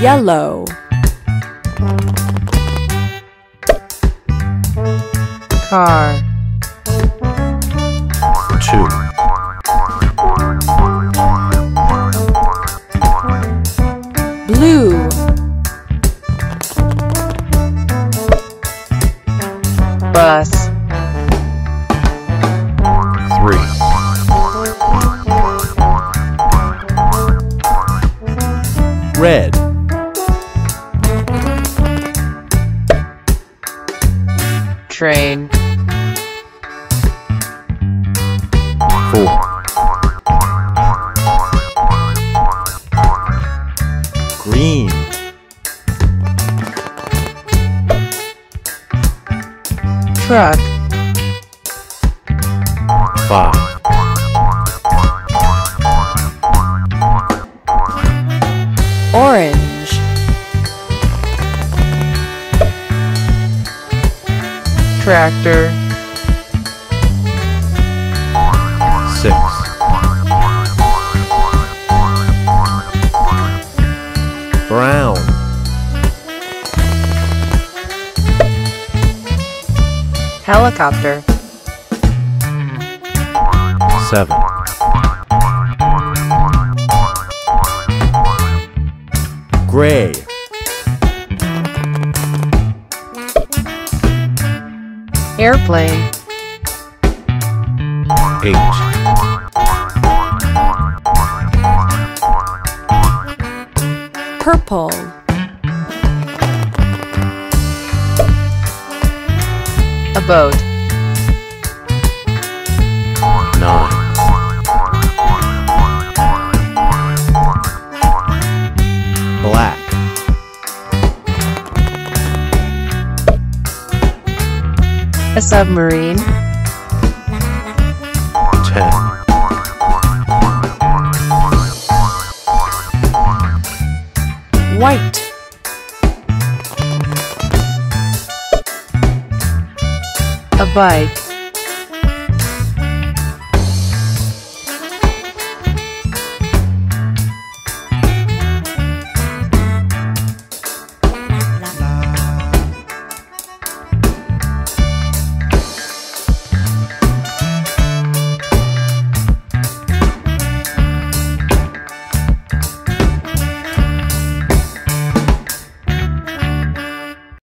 Yellow. Car. 2, Blue. Bus. 3, red, Train. 4, green, Truck. 5, Orange. Tractor. 6, brown, Helicopter. 7, gray, Airplane. 8, Purple. A boat. 9, black, A submarine. 10, White. A bike.